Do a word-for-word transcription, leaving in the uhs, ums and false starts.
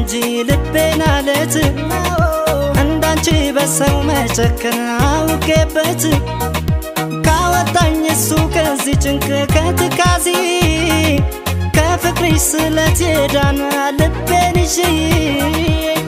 እንጂ ልቤን አለት እንዳንቺ በሰው መጨከን አውቄበት ካወጣኝ እሱ ከዚህ ጭንቅ ከትካዜ ከፍቅርሽ ስለት የዳነ ልቤን ይዤ